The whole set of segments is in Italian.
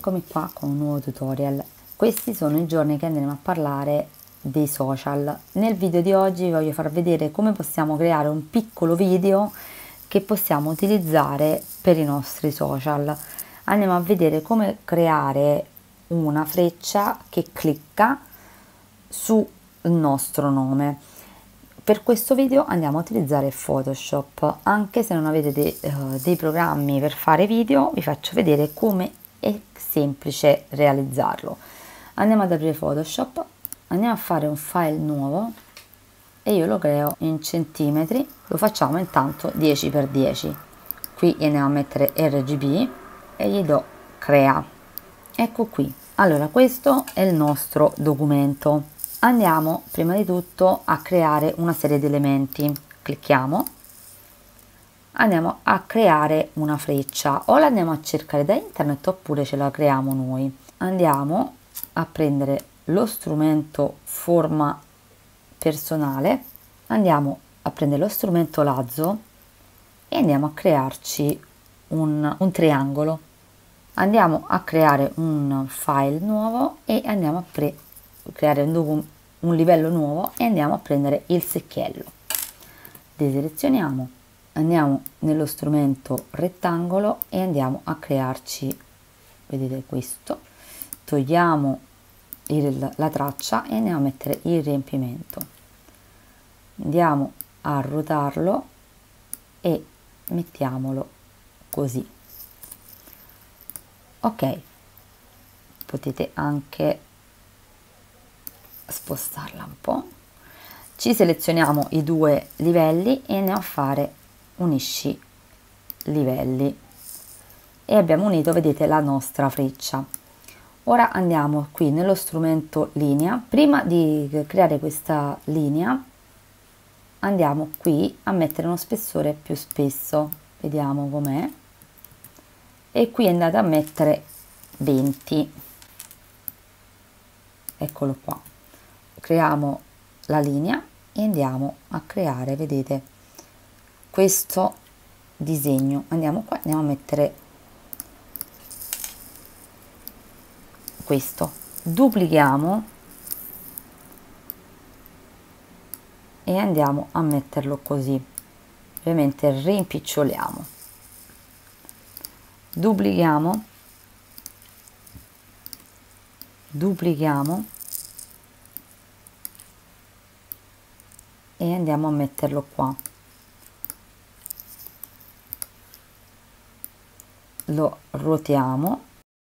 Eccomi qua con un nuovo tutorial. Questi sono i giorni che andremo a parlare dei social. Nel video di oggi vi voglio far vedere come possiamo creare un piccolo video che possiamo utilizzare per i nostri social. Andiamo a vedere come creare una freccia che clicca sul nostro nome. Per questo video andiamo a utilizzare Photoshop. Anche se non avete dei programmi per fare video, vi faccio vedere come è semplice realizzarlo. Andiamo ad aprire Photoshop, andiamo a fare un file nuovo e io lo creo in centimetri, lo facciamo intanto 10x10. Qui andiamo a mettere RGB e gli do crea. Ecco qui. Allora, questo è il nostro documento. Andiamo prima di tutto a creare una serie di elementi. Clicchiamo, andiamo a creare una freccia, o la andiamo a cercare da internet oppure ce la creiamo noi. Andiamo a prendere lo strumento forma personale, andiamo a prendere lo strumento lazzo e andiamo a crearci un triangolo. Andiamo a creare un file nuovo e andiamo a creare un livello nuovo e andiamo a prendere il secchiello. Deselezioniamo, andiamo nello strumento rettangolo e andiamo a crearci, vedete questo, togliamo la traccia e andiamo a mettere il riempimento, andiamo a ruotarlo e mettiamolo così. Ok, potete anche spostarla un po'. Ci selezioniamo i due livelli e andiamo a fare unisci livelli e abbiamo unito, vedete, la nostra freccia. Ora andiamo qui nello strumento linea. Prima di creare questa linea andiamo qui a mettere uno spessore più spesso, vediamo com'è, e qui andate a mettere 20, eccolo qua. Creiamo la linea e andiamo a creare, vedete, questo disegno. Andiamo qua, andiamo a mettere questo, duplichiamo e andiamo a metterlo così. Ovviamente rimpiccioliamo, duplichiamo e andiamo a metterlo qua, lo ruotiamo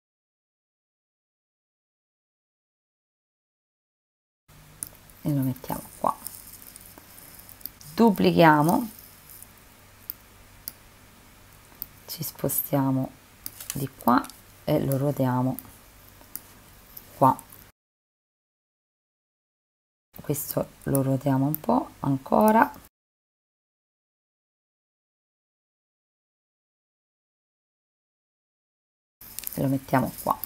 e lo mettiamo qua, duplichiamo, ci spostiamo di qua e lo ruotiamo qua. Questo lo ruotiamo un po' ancora e lo mettiamo qua,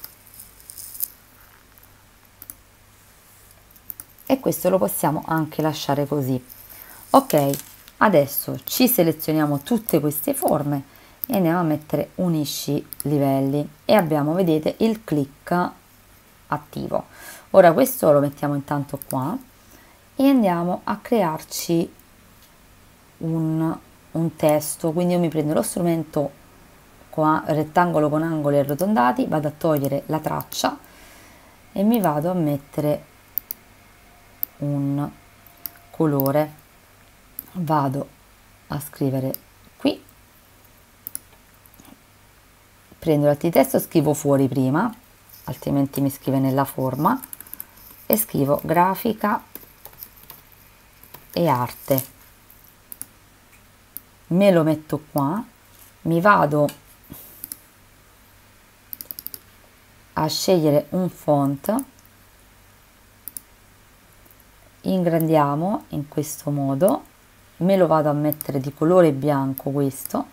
e questo lo possiamo anche lasciare così. Ok, adesso ci selezioniamo tutte queste forme e andiamo a mettere unisci livelli e abbiamo, vedete, il click attivo. Ora questo lo mettiamo intanto qua e andiamo a crearci un testo. Quindi io mi prendo lo strumento qua, rettangolo con angoli arrotondati, vado a togliere la traccia e mi vado a mettere un colore, vado a scrivere qui, prendo l'antitesto, scrivo fuori prima, altrimenti mi scrive nella forma, e scrivo grafica e arte, me lo metto qua, mi vado a scegliere un font, ingrandiamo in questo modo, me lo vado a mettere di colore bianco questo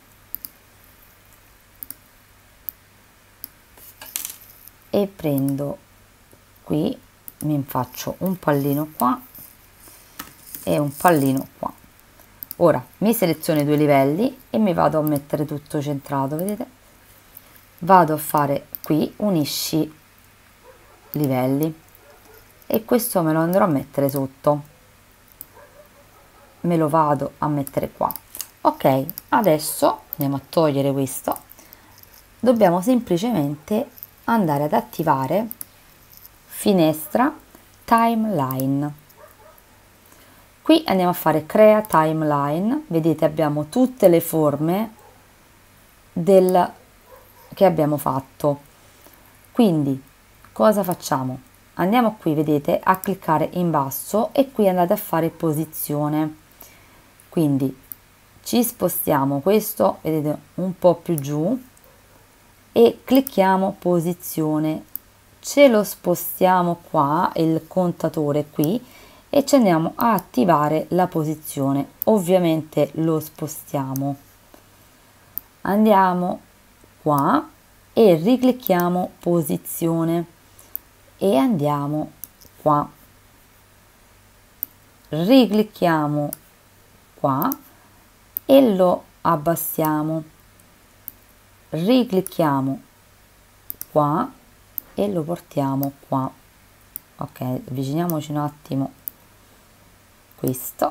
e prendo qui, mi faccio un pallino qua e un pallino qua. Ora mi seleziono i due livelli e mi vado a mettere tutto centrato, vedete, vado a fare qui unisci livelli, e questo me lo andrò a mettere sotto, me lo vado a mettere qua. Ok, adesso andiamo a togliere questo, dobbiamo semplicemente andare ad attivare finestra timeline. Qui andiamo a fare crea timeline, vedete abbiamo tutte le forme che abbiamo fatto. Quindi cosa facciamo? Andiamo qui, vedete, a cliccare in basso e qui andate a fare posizione. Quindi ci spostiamo questo, vedete, un po' più giù e clicchiamo posizione, ce lo spostiamo qua, il contatore qui, e ci andiamo a attivare la posizione. Ovviamente lo spostiamo, andiamo qua e riclicchiamo posizione e andiamo qua, riclicchiamo qua e lo abbassiamo, riclicchiamo qua e lo portiamo qua. Ok, avviciniamoci un attimo questo,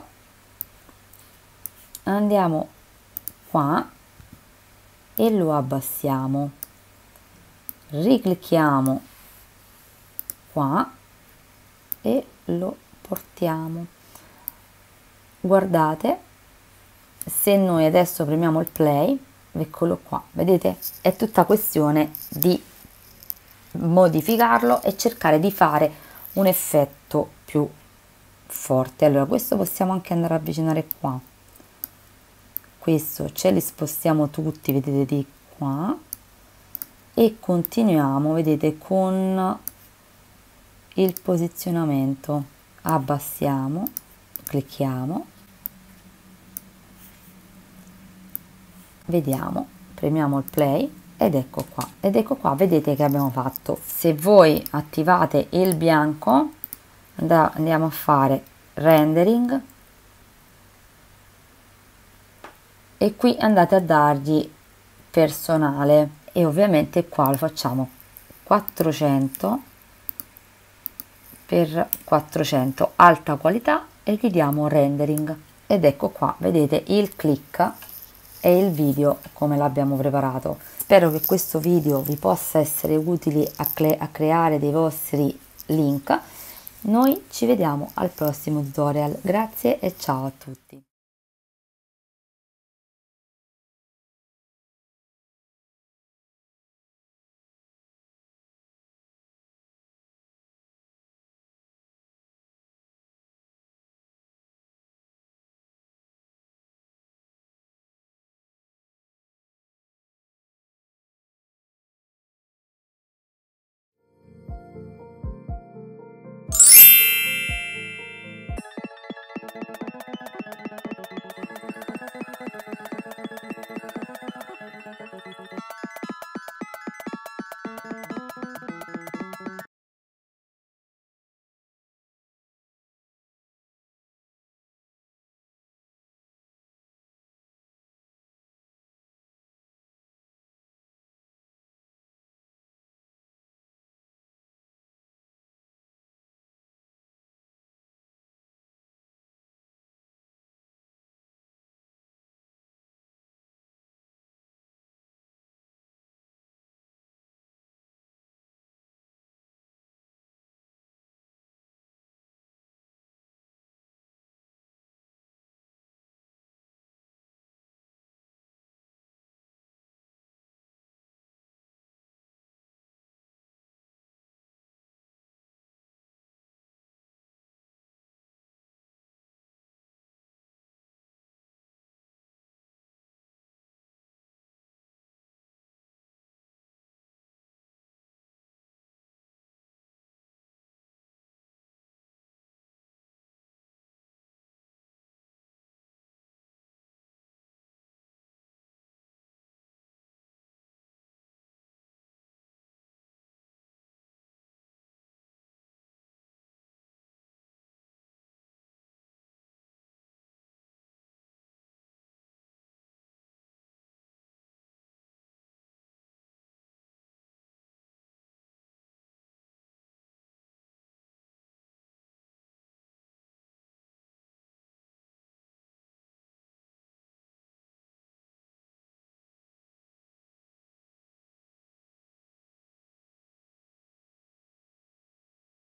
andiamo qua e lo abbassiamo, riclicchiamo qua e lo portiamo. Guardate, se noi adesso premiamo il play, eccolo qua, vedete, è tutta questione di modificarlo e cercare di fare un effetto più forte. Allora questo possiamo anche andare a avvicinare qua, questo ce li spostiamo tutti, vedete, di qua, e continuiamo, vedete, con il posizionamento, abbassiamo, clicchiamo, vediamo, premiamo il play ed ecco qua, vedete che abbiamo fatto. Se voi attivate il bianco, andiamo a fare rendering e qui andate a dargli personale e ovviamente qua lo facciamo 400 per 400, alta qualità, e gli diamo rendering ed ecco qua, vedete il click e il video come l'abbiamo preparato. Spero che questo video vi possa essere utile a creare dei vostri link. Noi ci vediamo al prossimo tutorial, grazie e ciao a tutti.